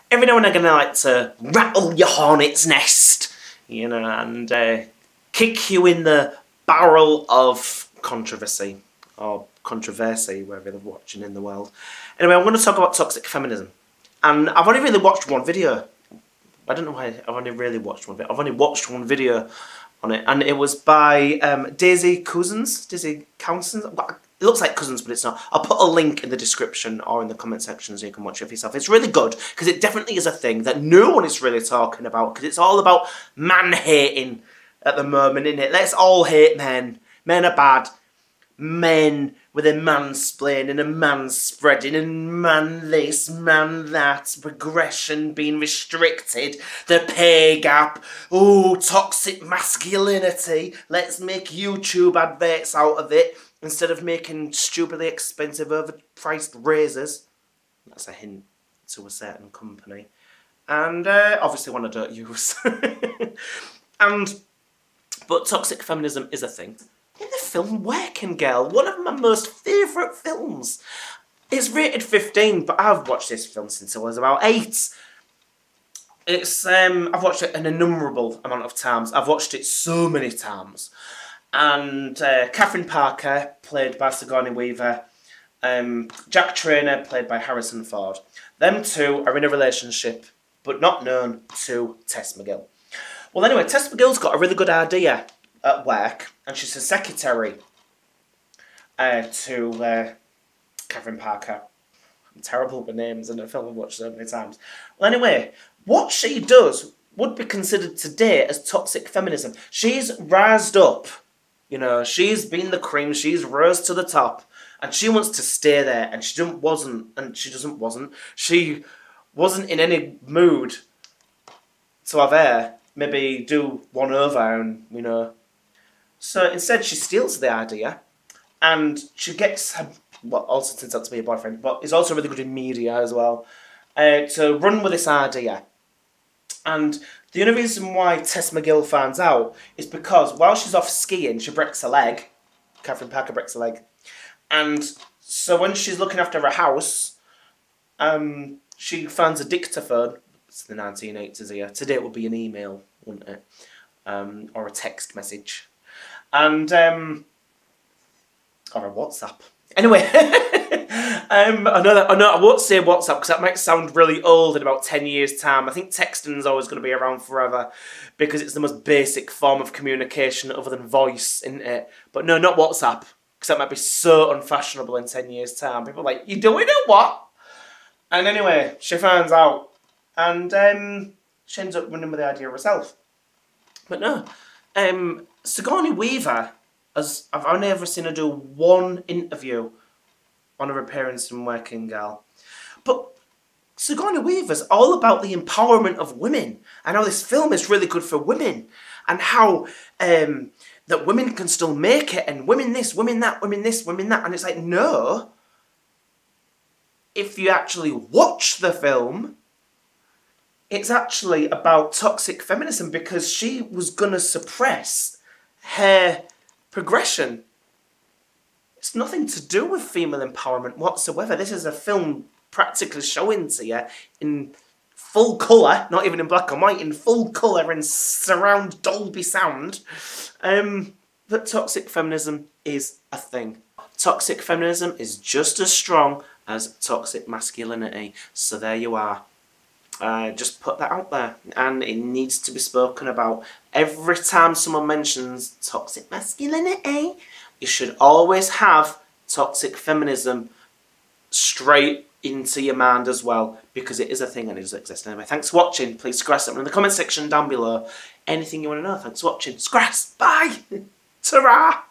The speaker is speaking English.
every now and again I like to rattle your hornet's nest, you know, and kick you in the barrel of controversy, or controversy, wherever they're watching in the world. Anyway, I'm going to talk about toxic feminism. And I've only really watched one video. I don't know why I've only really watched one video. I've only watched one video on it, and it was by Daisy Cousins. It looks like Cousins, but it's not. I'll put a link in the description or in the comment section so you can watch it for yourself. It's really good, because it definitely is a thing that no one is really talking about, because it's all about man-hating at the moment, isn't it? Let's all hate men. Men are bad. Men with a mansplaining and man-spreading and man this, man that, progression being restricted, the pay gap, ooh, toxic masculinity, let's make YouTube adverts out of it instead of making stupidly expensive overpriced razors. That's a hint to a certain company. And obviously one I don't use. But toxic feminism is a thing. In the film Working Girl, one of my most favourite films. It's rated 15, but I've watched this film since I was about 8. It's I've watched it an innumerable amount of times. I've watched it so many times. And Katherine Parker, played by Sigourney Weaver, Jack Trainer, played by Harrison Ford. Them two are in a relationship, but not known to Tess McGill. Well, anyway, Tess McGill's got a really good idea at work, and she's a secretary to Katherine Parker. I'm terrible with names in a film I've watched so many times. Well, anyway, what she does would be considered today as toxic feminism. She's rised up, you know, she's been the cream, she's rose to the top, and she wants to stay there, and she wasn't in any mood to have her maybe do one over and, you know. So instead she steals the idea, and she gets her, well, also turns out to be a boyfriend, but is also really good in media as well, to run with this idea. And the only reason why Tess McGill finds out is because while she's off skiing, she breaks a leg. Katherine Parker breaks a leg. And so when she's looking after her house, she finds a dictaphone. It's the 1980s here. Today it would be an email, wouldn't it? Or a text message. And, or a WhatsApp. Anyway, I know I won't say WhatsApp because that might sound really old in about 10 years' time. I think texting is always going to be around forever because it's the most basic form of communication other than voice, isn't it? But no, not WhatsApp, because that might be so unfashionable in 10 years' time. People are like, you doing it, what? And anyway, she finds out, and she ends up running with the idea herself. But no, Sigourney Weaver, as I've only ever seen her do one interview on her appearance in Working Girl. But Sigourney Weaver's all about the empowerment of women, and how this film is really good for women, and how that women can still make it, and women this, women that, women this, women that. And it's like, no. If you actually watch the film, it's actually about toxic feminism, because she was going to suppress her progression. It's nothing to do with female empowerment whatsoever. This is a film practically showing to you in full colour, not even in black and white, in full colour and surround Dolby sound, that toxic feminism is a thing. Toxic feminism is just as strong as toxic masculinity. So there you are. Just put that out there, and it needs to be spoken about. Every time someone mentions toxic masculinity, you should always have toxic feminism straight into your mind as well, because it is a thing and it does exist. Anyway, thanks for watching. Please scratch something in the comment section down below. Anything you want to know, thanks for watching. Scratch. Bye. Ta-ra.